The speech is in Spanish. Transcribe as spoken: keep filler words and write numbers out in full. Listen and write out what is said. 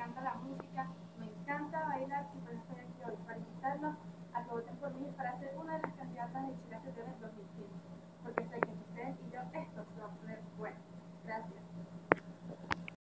encanta la música, me encanta bailar y por eso estoy aquí hoy, para invitarlos a que voten por mí para ser una de las candidatas de Chile Academy